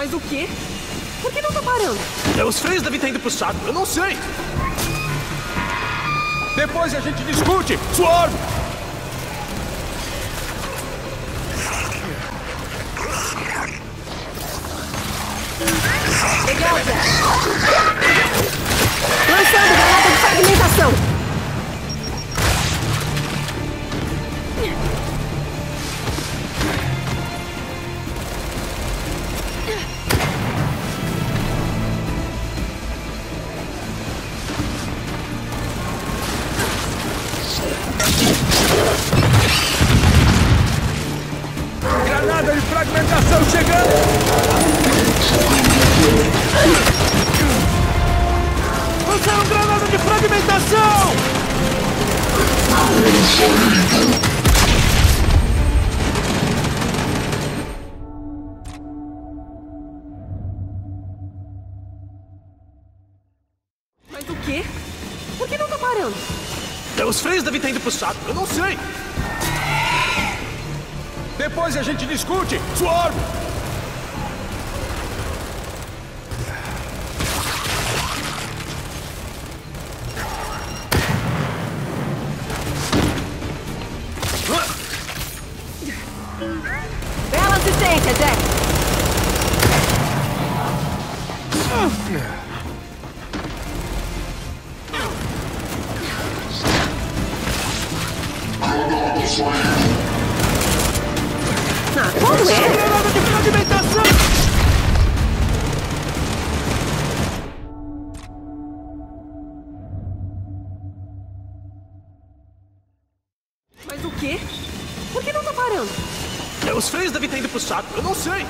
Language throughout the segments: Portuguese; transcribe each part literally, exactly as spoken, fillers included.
Mas o quê? Por que não tá parando? É, os freios devem estar indo pro saco, eu não sei. Depois a gente discute, Swarm! Legal, Jack. Lançando granada de fragmentação. Granada de fragmentação chegando! Lançaram granada de fragmentação! Mas o quê? Por que não tá parando? É, os freios devem estar indo pro saco, eu não sei. Depois a gente discute, Swarm! Bela assistência, Jack. Ah, quando é? Granada de fragmentação! Mas o quê? Por que não tá parando? É, os freios devem estar indo pro saco, eu não sei.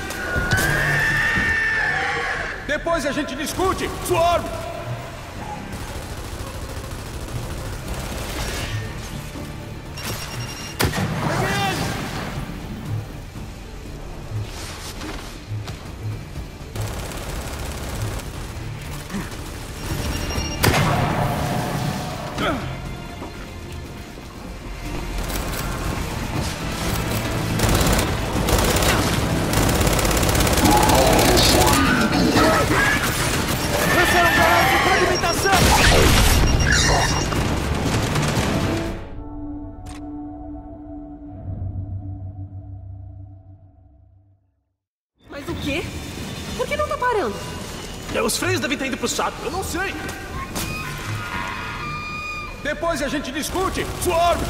Depois a gente discute, Swarm! Lançaram granada de fragmentação! Mas o quê? Por que não tá parando? É, os freios devem estar indo pro saco, eu não sei. Depois a gente discute, Swarm!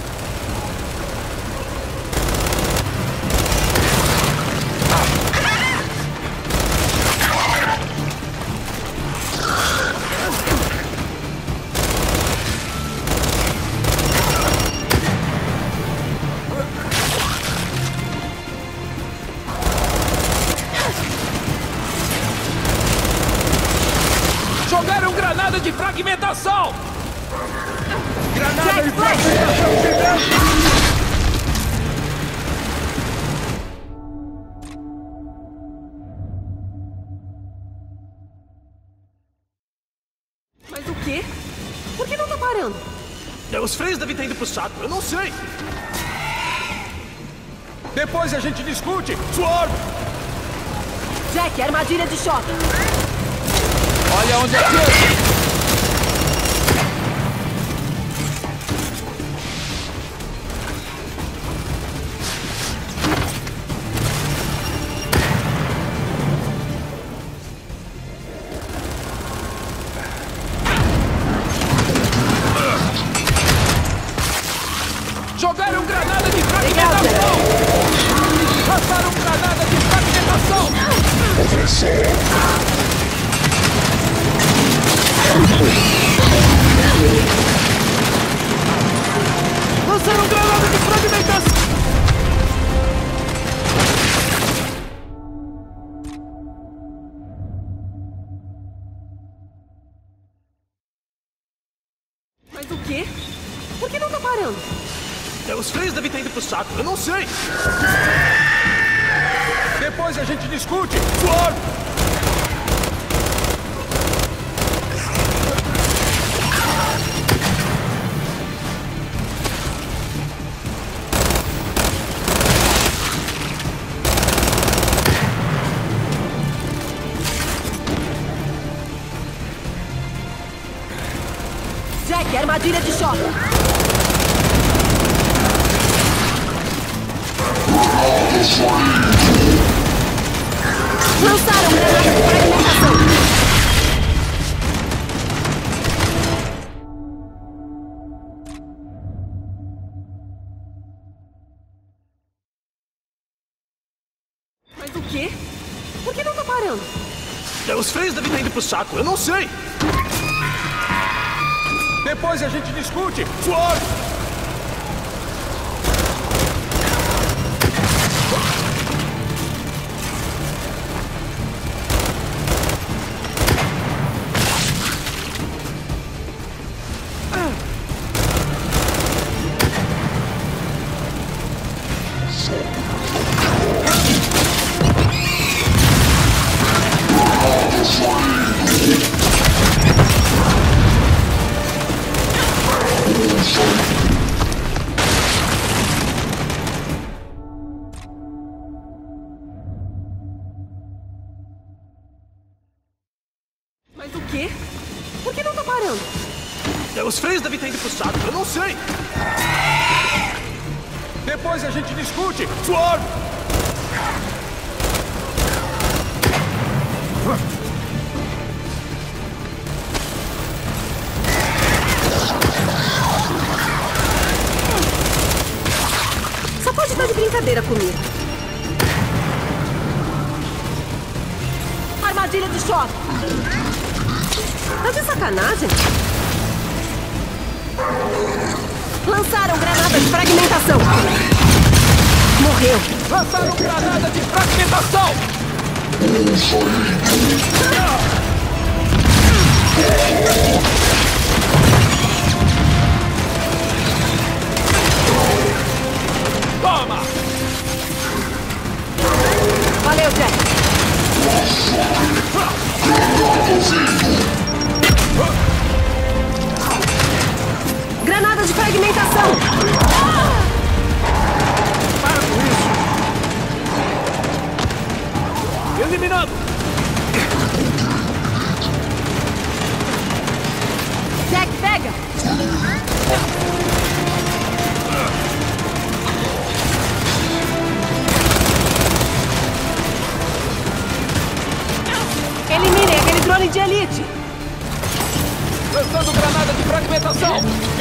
Jogaram granada de fragmentação! Granada de fragmentação chegando! Mas o quê? Por que não tá parando? É, os freios devem estar indo pro saco, eu não sei. Depois a gente discute, Swarm! Jack, armadilha de choque. Olha onde atira! Jogaram granada de fragmentação! Passaram granada de fragmentação! Lançaram granada de fragmentação! Mas o quê? Por que não tá parando? É, os freios devem estar indo pro saco, eu não sei. Depois a gente discute, Swarm! choque, armadilha de choque. Lançaram granada de fragmentação. Mas o quê? Por que não tá parando? É, os freios devem estar indo pro saco, eu não sei! Depois a gente discute! Sword! Mas o quê? Por que não tá parando? É, os freios devem estar indo pro saco, eu não sei! Depois a gente discute! Sword! Só pode estar de brincadeira comigo. Armadilha de choque. Tá de sacanagem? Lançaram granada de fragmentação. Morreu. Lançaram granada de fragmentação! Toma! Valeu, Jack. Granada de fragmentação. Para com isso! Eliminado! Jack, pega. Eliminem aquele drone de elite. Lançando granada de fragmentação!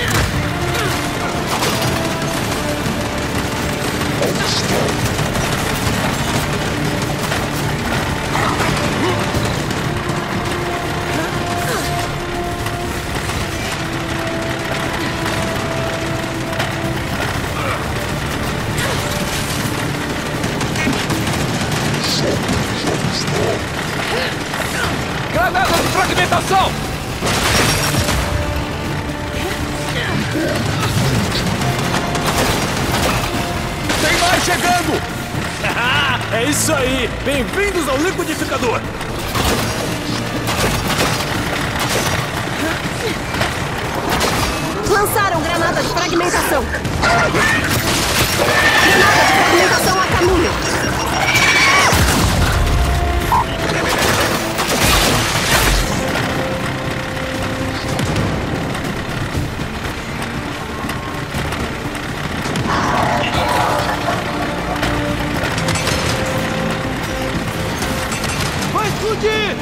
Granada de fragmentação! Tem mais chegando! É isso aí! Bem-vindos ao liquidificador! Lançaram granada de fragmentação. Granada de fragmentação a caminho. Vai explodir!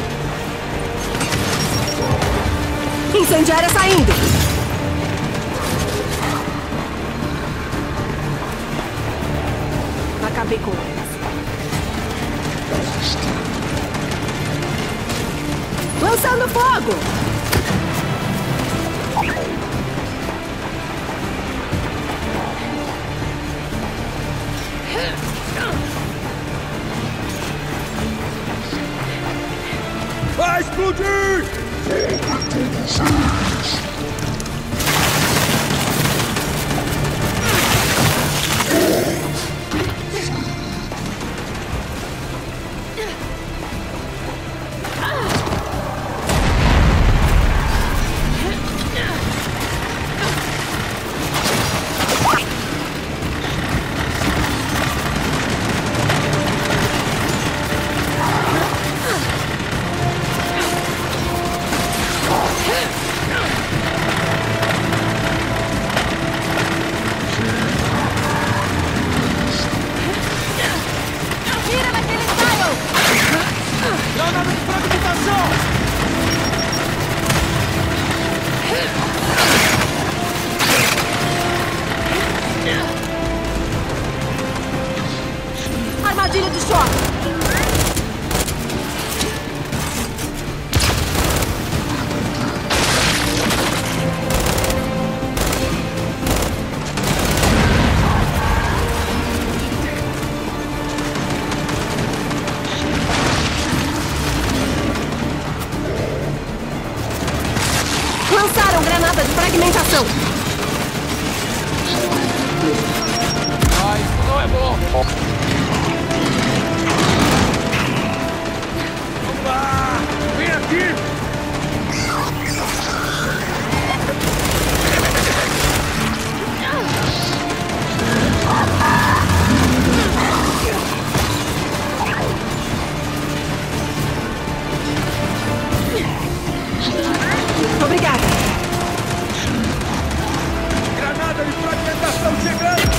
Incendiária saindo. Acabei com elas. Lançando fogo! Vai explodir! Fragmentação! Armadilha de choque! Lançaram granada de fragmentação! Ah, isso não é bom! Opa! Vem aqui! Obrigada! Granada de fragmentação chegando!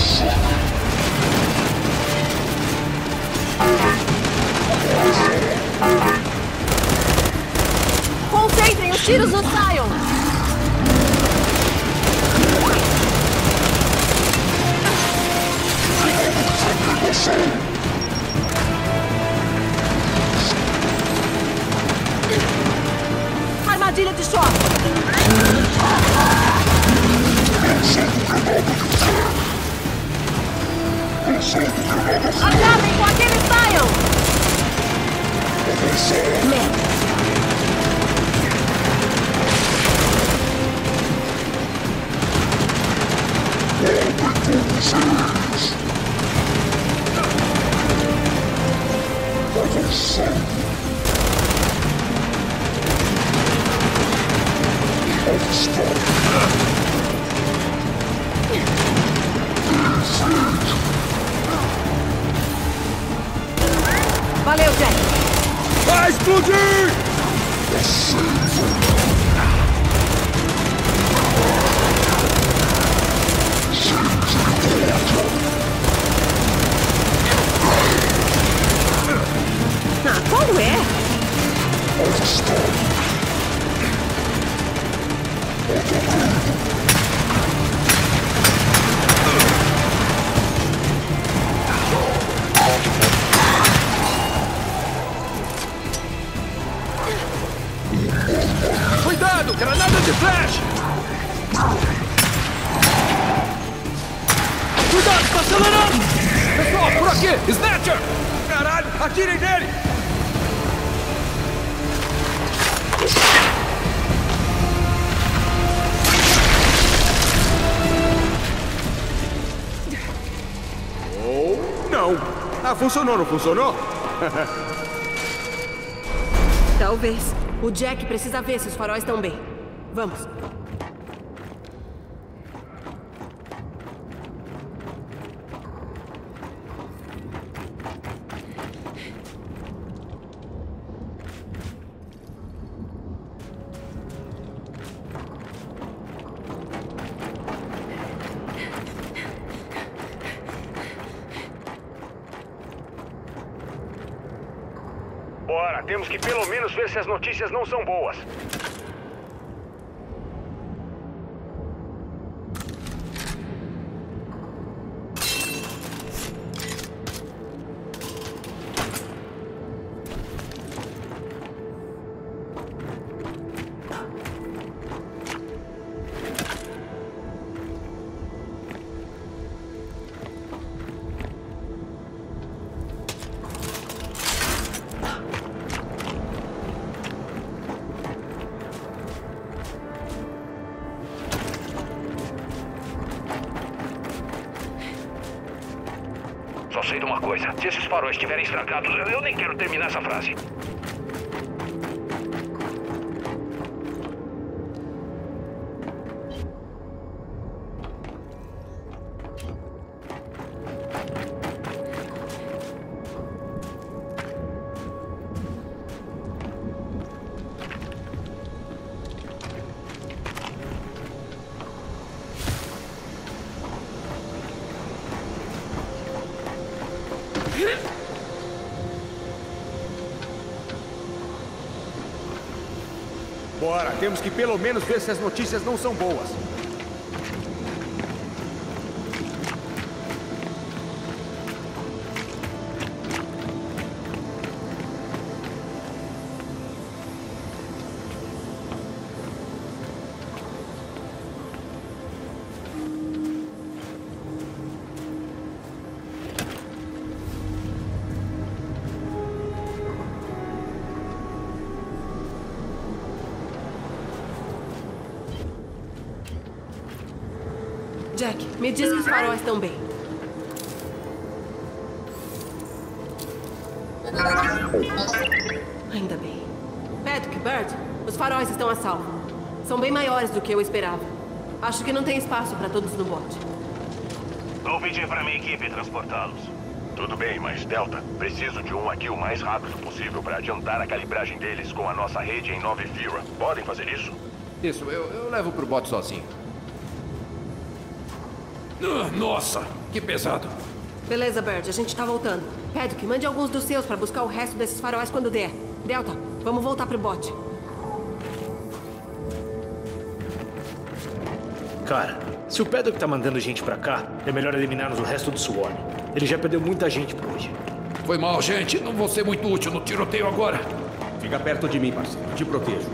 Concentrem os tiros no Sion! Armadilha de choque! Acabem com aquele Sion! Merda! Valeu, Jack! Vai explodir! Ah, qual é? Cuidado! Granada de flash! Cuidado, tá acelerando! Pessoal, por aqui! Snatcher! Caralho! Atirem nele! Ou não! Ah, funcionou, não funcionou? Talvez. O Jack precisa ver se os faróis estão bem. Vamos. Bora, temos que pelo menos ver se as notícias não são boas. Só sei de uma coisa. Se esses faróis estiverem estragados, eu, eu nem quero terminar essa frase. Bora, temos que pelo menos ver se as notícias não são boas. Jack, me diz que os faróis estão bem. Ainda bem. Paddock, Bird, os faróis estão a salvo. São bem maiores do que eu esperava. Acho que não tem espaço para todos no bote. Vou pedir para minha equipe transportá-los. Tudo bem, mas Delta, preciso de um aqui o mais rápido possível para adiantar a calibragem deles com a nossa rede em Nova Fira. Podem fazer isso? Isso, eu, eu levo pro bote sozinho. Ah, nossa, que pesado. Beleza, Bird, a gente tá voltando. Paddock, mande alguns dos seus para buscar o resto desses faróis quando der. Delta, vamos voltar pro bote. Cara, se o Paddock tá mandando gente pra cá, é melhor eliminarmos o resto do Swarm. Ele já perdeu muita gente por hoje. Foi mal, gente. Não vou ser muito útil no tiroteio agora. Fica perto de mim, parceiro. Te protejo.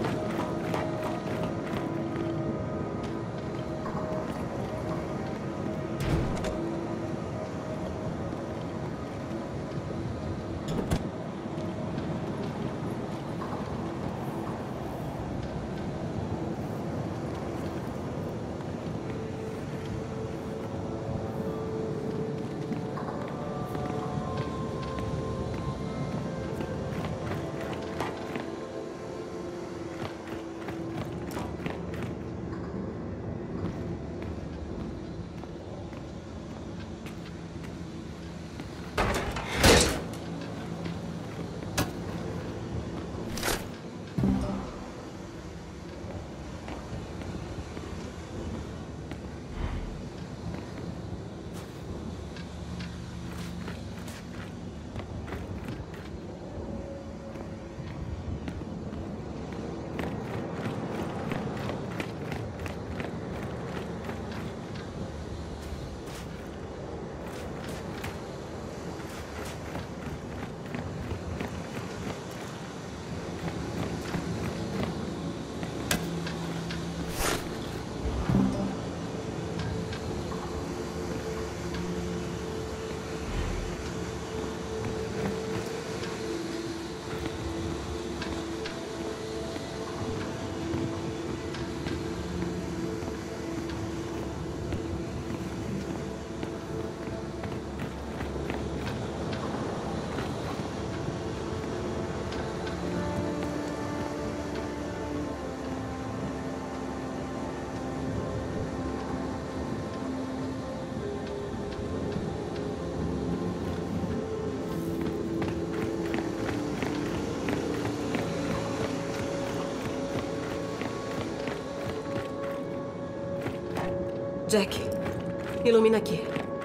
Jack, ilumina aqui.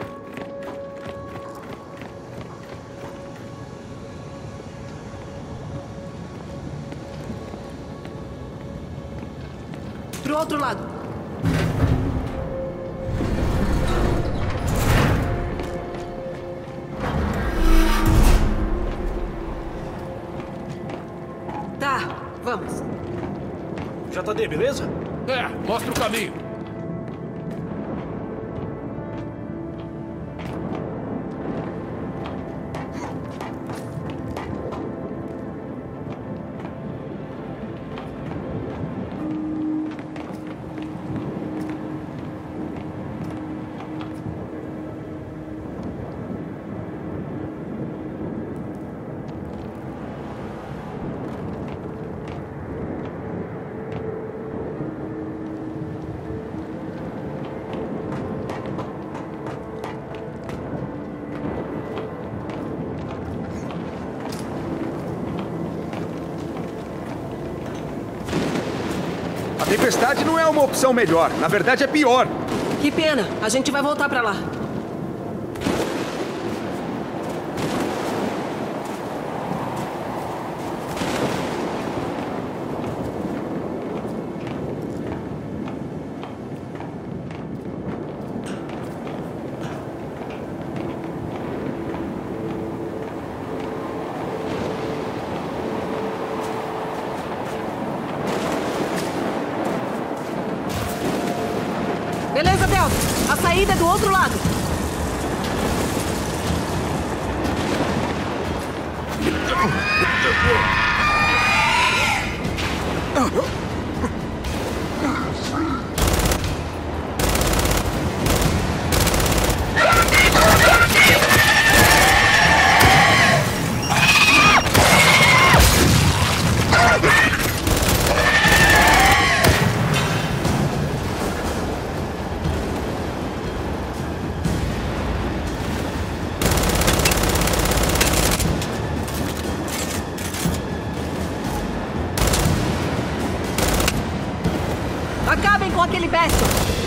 Pro outro lado. Tá, vamos. J D, beleza? É, mostra o caminho. A tempestade não é uma opção melhor. Na verdade, é pior. Que pena. A gente vai voltar pra lá. saída é do outro lado. Acabem com aquele Bastion!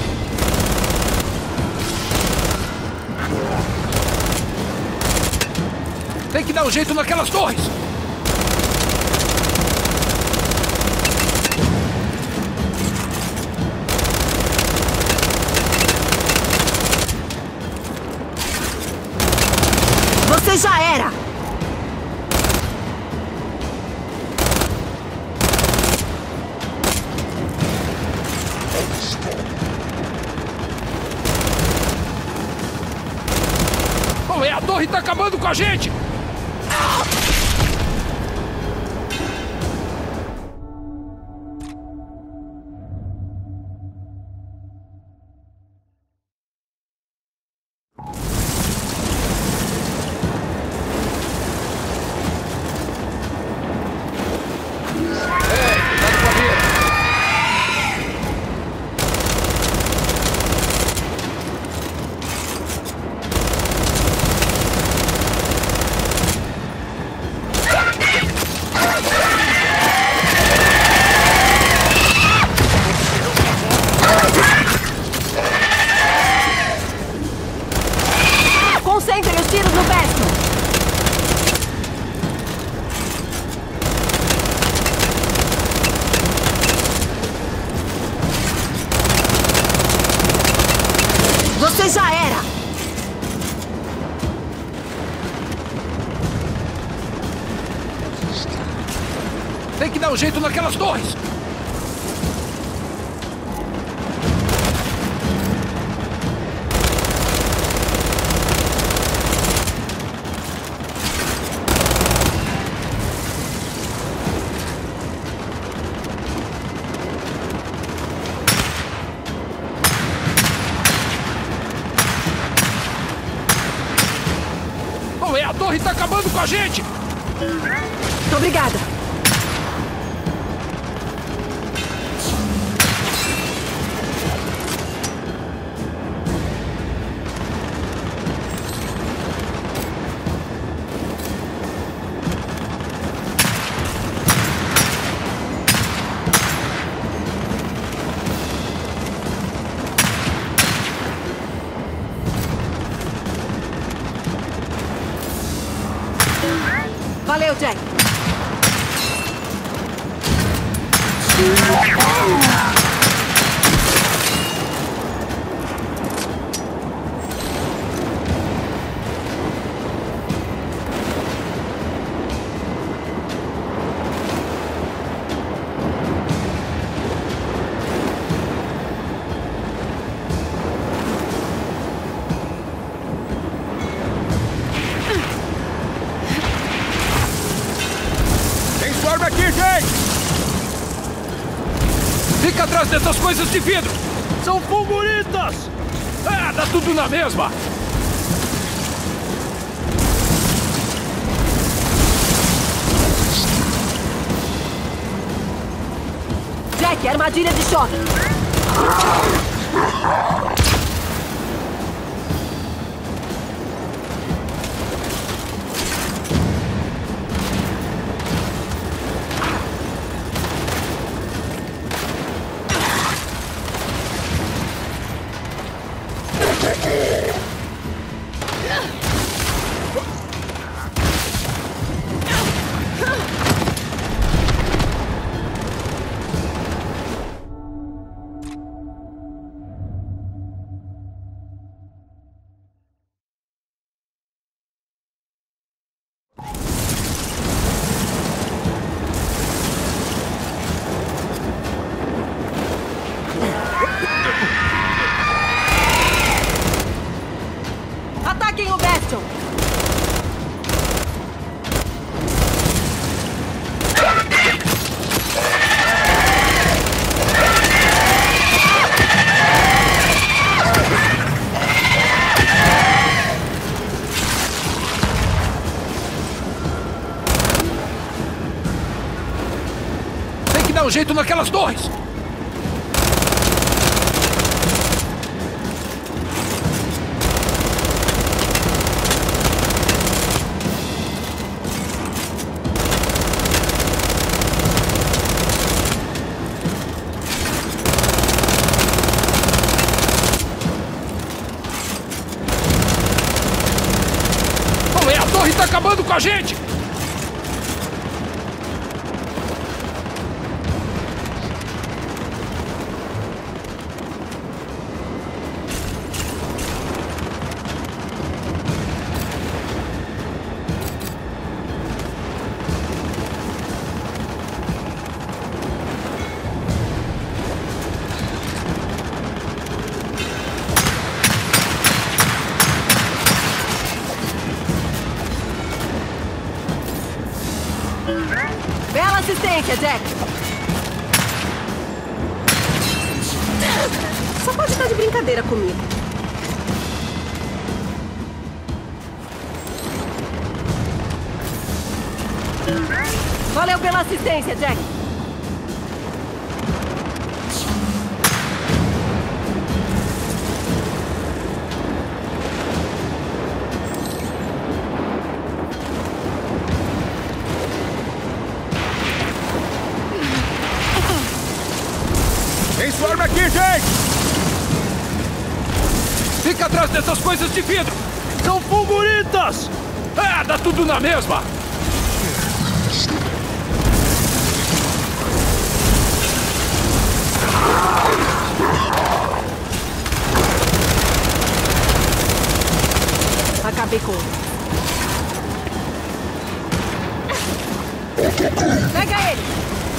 Tem que dar um jeito naquelas torres! Você já era! É, a torre tá acabando com a gente! Concentrem os tiros no Bastion! Você já era! Tem que dar um jeito naquelas torres! É, a torre tá acabando com a gente! Obrigada! Valeu, Jack! Aqui, gente! Fica atrás dessas coisas de vidro! São fulguritas! Ah, dá tudo na mesma! Jack, armadilha de choque! dar um jeito naquelas torres! A torre tá acabando com a gente! Bela assistência, Jack! Só pode estar de brincadeira comigo. Valeu pela assistência, Jack! Transforma aqui, gente! Fica atrás dessas coisas de vidro! São fulguritas! Ah, dá tudo na mesma! Acabei com ele. Pega ele!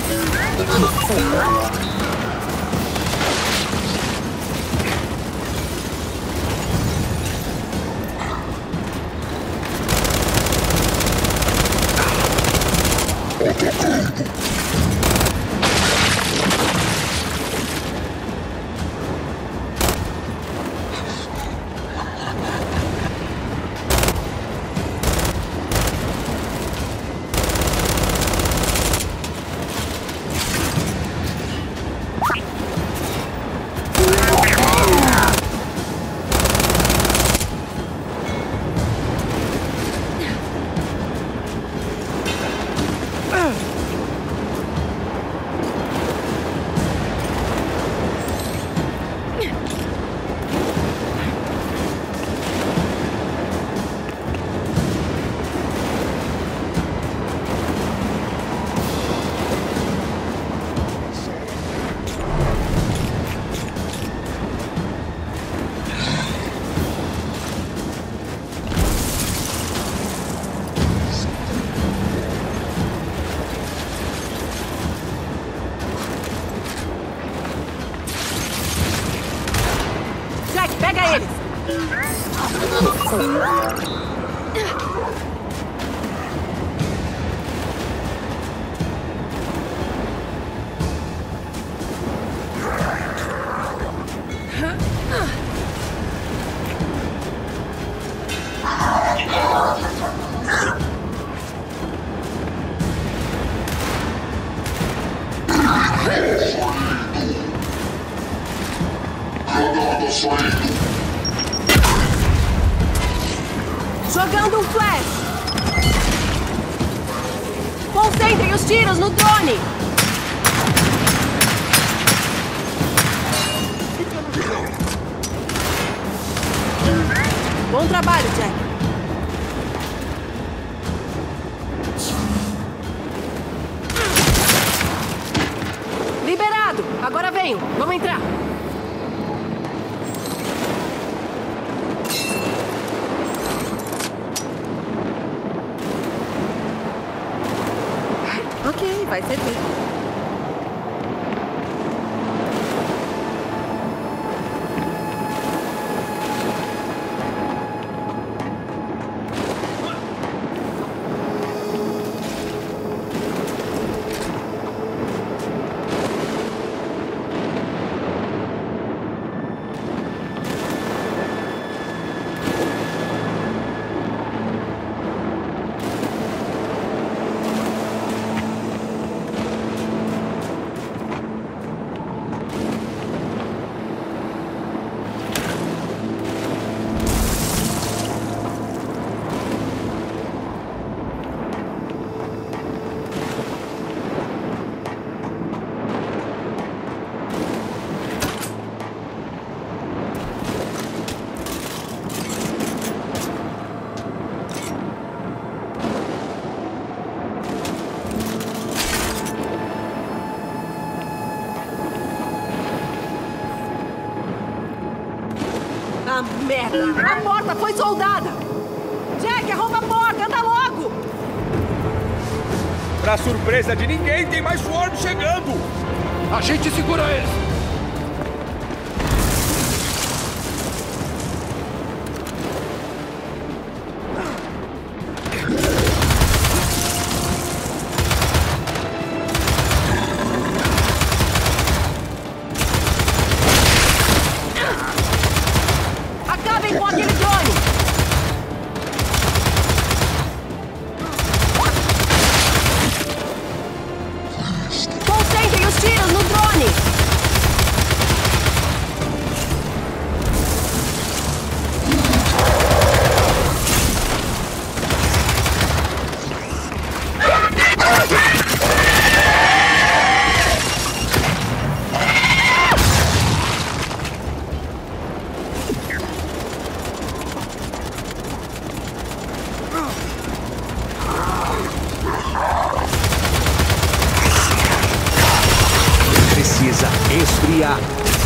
Pega eles! Jogando um flash! Concentrem os tiros no drone! Bom trabalho, Jack! Liberado! Agora venham! Vamos entrar! Ok, vai ser feito. merda! A porta foi soldada! Jack, arromba a porta! Anda logo! Pra surpresa de ninguém, tem mais Swarm chegando! A gente segura eles! Acabem com aquele drone! Concentrem os tiros no drone! Precisa esfriar.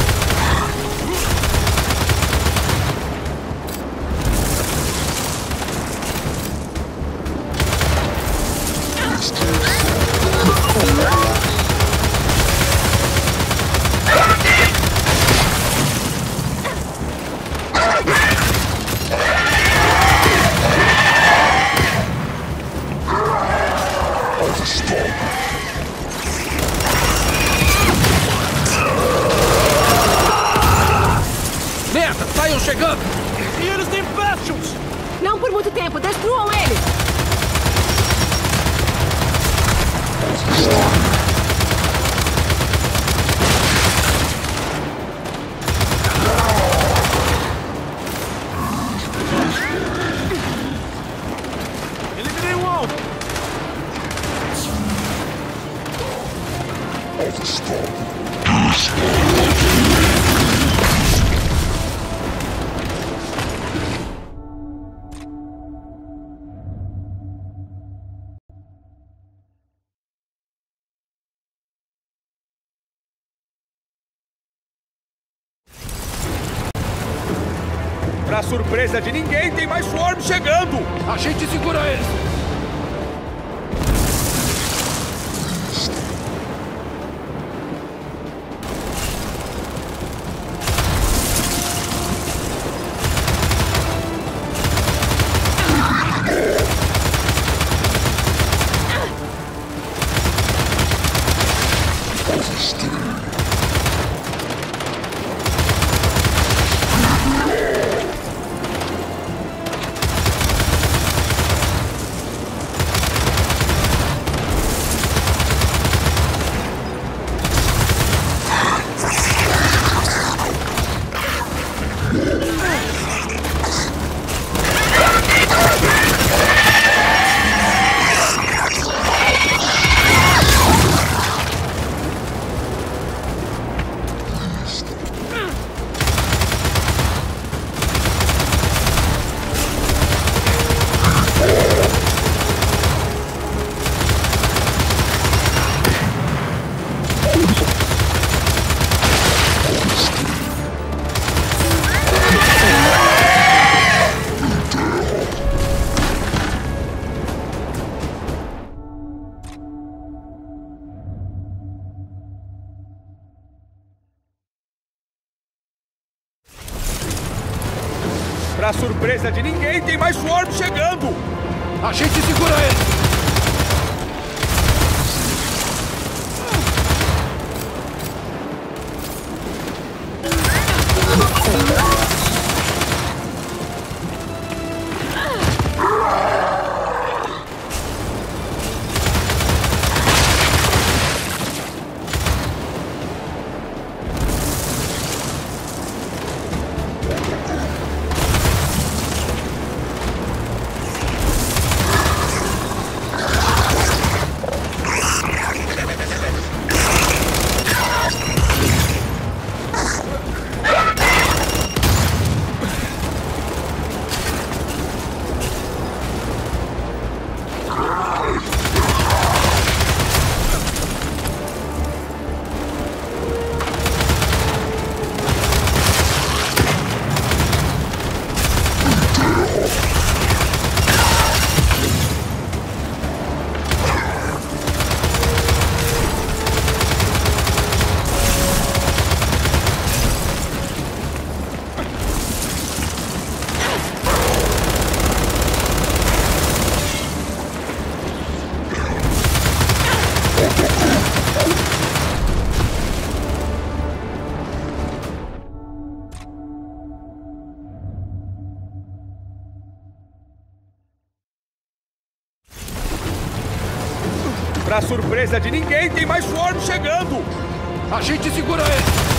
Merda, saiam chegando! E eles têm Bastions! Não por muito tempo! Destruam eles! Eliminei um alvo! Pra surpresa de ninguém, tem mais Swarm chegando! A gente segura eles! Pra surpresa de ninguém, tem mais Swarm chegando! A gente segura eles! Pra surpresa de ninguém, tem mais Swarm chegando! A gente segura ele!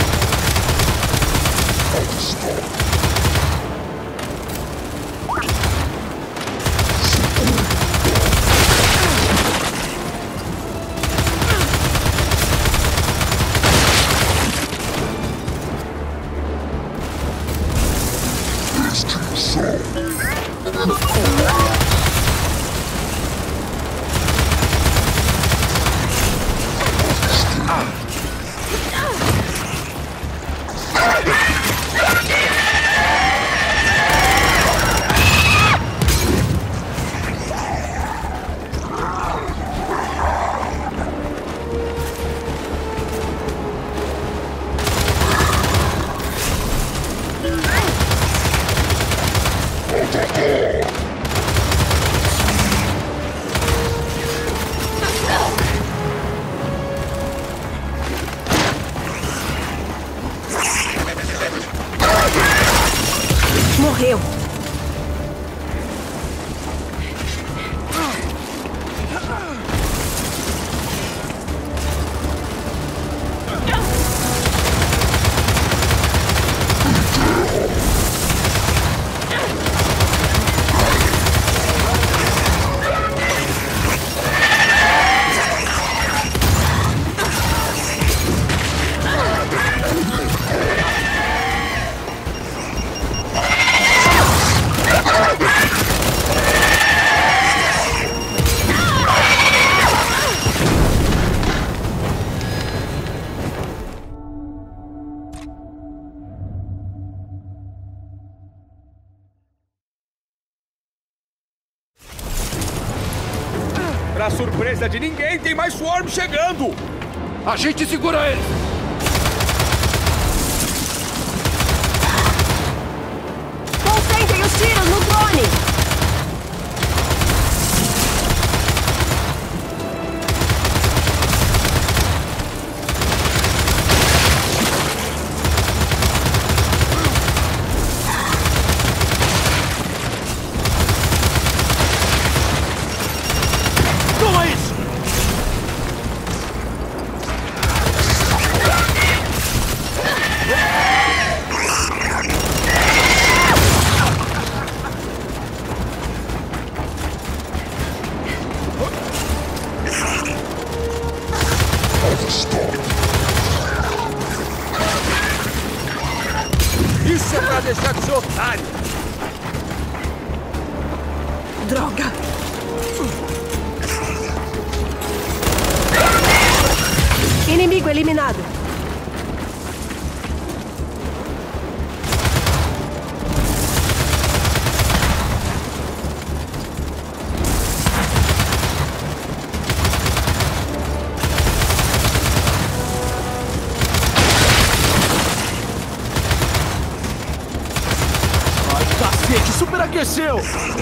Morreu. Pra surpresa de ninguém, tem mais Swarm chegando! A gente segura ele! Concentrem os tiros no drone! Isso é pra deixar de ser otário! Droga! Inimigo eliminado. Cacete, superaqueceu!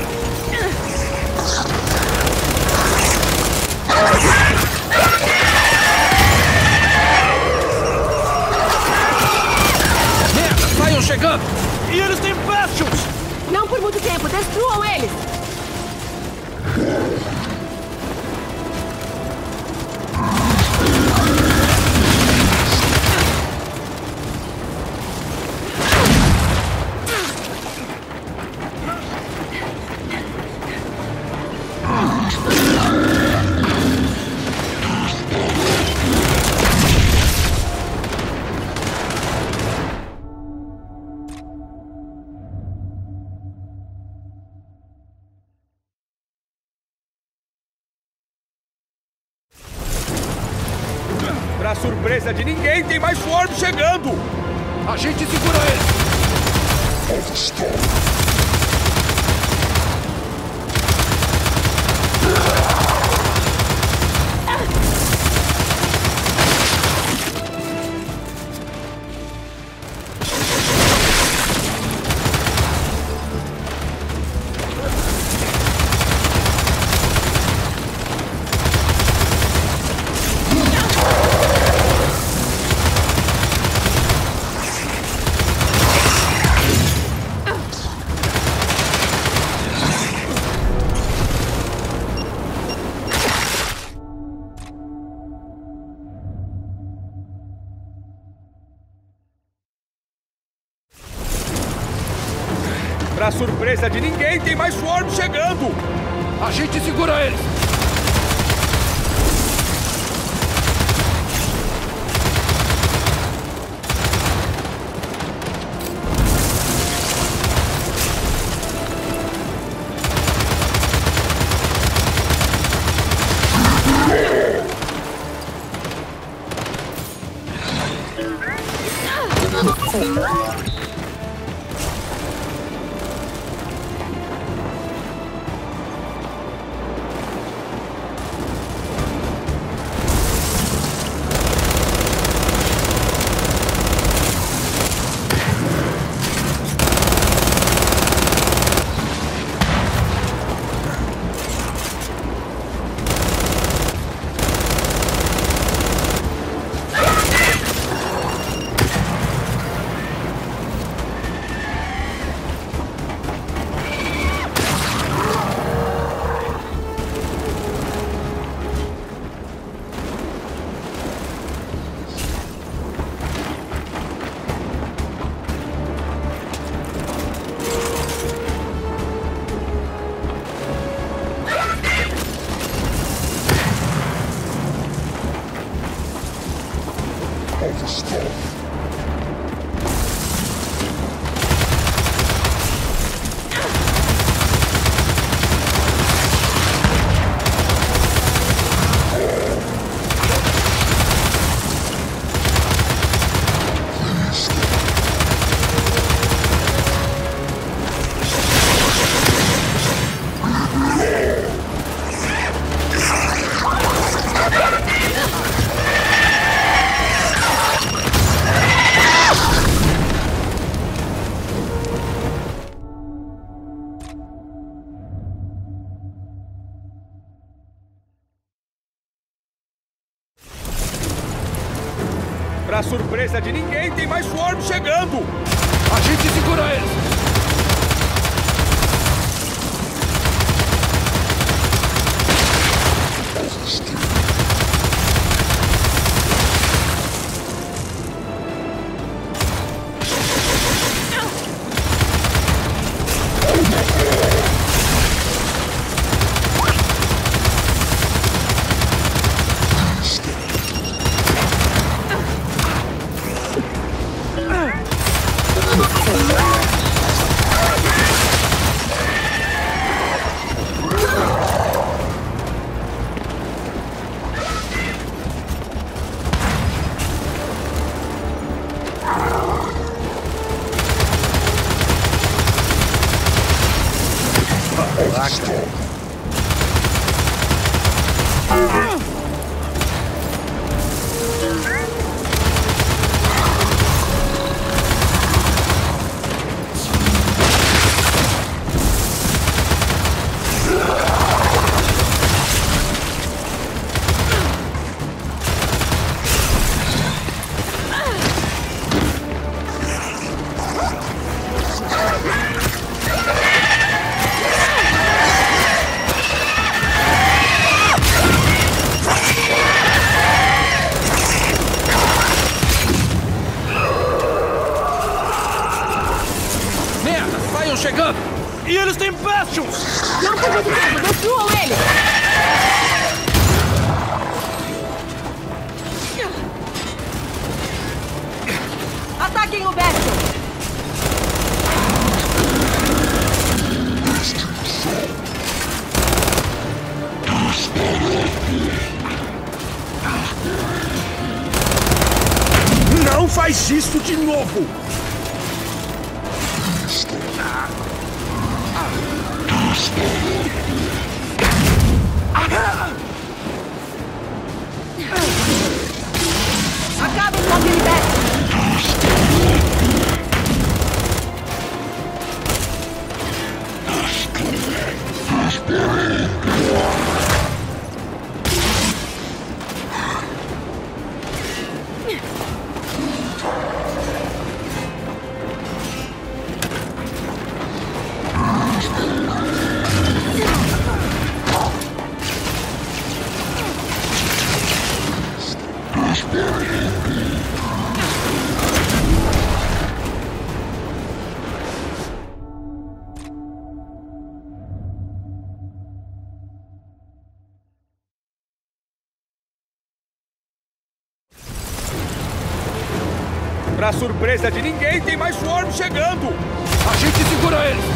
Merda, saiam chegando! E eles têm Bastions! Não por muito tempo, destruam eles! Pra surpresa de ninguém, tem mais Swarm chegando! A gente segura ele! surpresa de ninguém, tem mais Swarm chegando! A gente segura eles! Pra surpresa de ninguém, tem mais Swarm chegando! A gente segura eles! Chegando! E eles têm Bastions! Não tem muito tempo! Destruam eles! Ataquem o Bastion! Não faz isso de novo! Acabem com aquele Bastion! Pra surpresa de ninguém, tem mais Swarm chegando! A gente segura eles!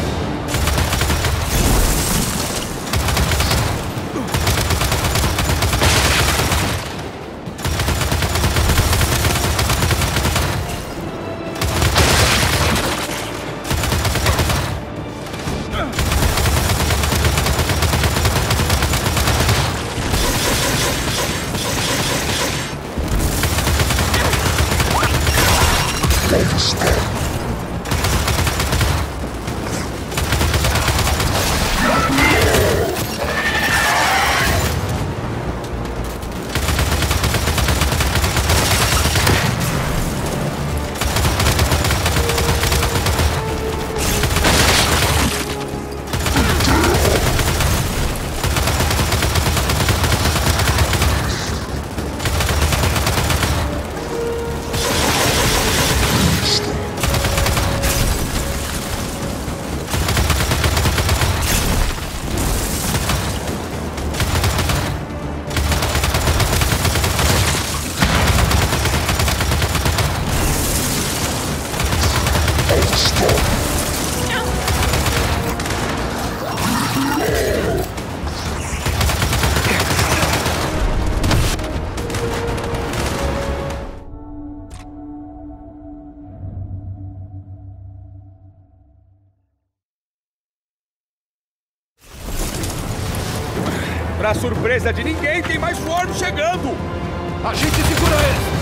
Pra surpresa de ninguém, tem mais Swarm chegando! A gente segura eles!